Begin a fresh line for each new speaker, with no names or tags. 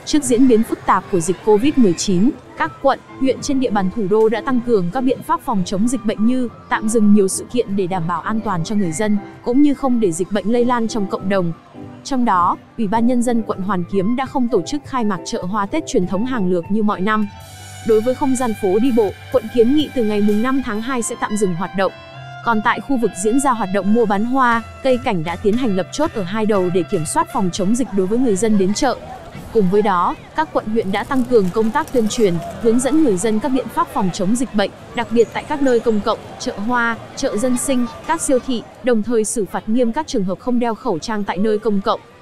Trước diễn biến phức tạp của dịch Covid-19, các quận, huyện trên địa bàn thủ đô đã tăng cường các biện pháp phòng chống dịch bệnh như tạm dừng nhiều sự kiện để đảm bảo an toàn cho người dân, cũng như không để dịch bệnh lây lan trong cộng đồng. Trong đó, Ủy ban Nhân dân quận Hoàn Kiếm đã không tổ chức khai mạc chợ hoa Tết truyền thống hàng lược như mọi năm. Đối với không gian phố đi bộ, quận kiến nghị từ ngày 5 tháng 2 sẽ tạm dừng hoạt động. Còn tại khu vực diễn ra hoạt động mua bán hoa, cây cảnh đã tiến hành lập chốt ở 2 đầu để kiểm soát phòng chống dịch đối với người dân đến chợ. Cùng với đó, các quận huyện đã tăng cường công tác tuyên truyền, hướng dẫn người dân các biện pháp phòng chống dịch bệnh, đặc biệt tại các nơi công cộng, chợ hoa, chợ dân sinh, các siêu thị, đồng thời xử phạt nghiêm các trường hợp không đeo khẩu trang tại nơi công cộng.